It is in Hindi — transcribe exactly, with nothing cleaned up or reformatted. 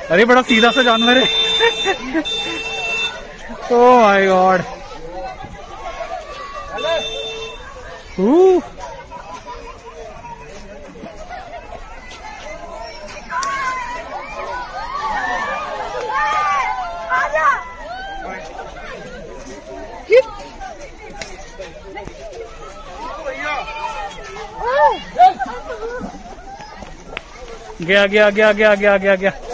अरे बड़ा सीधा सा जानवर है। Oh my god. गया गया गया गया गया गया गया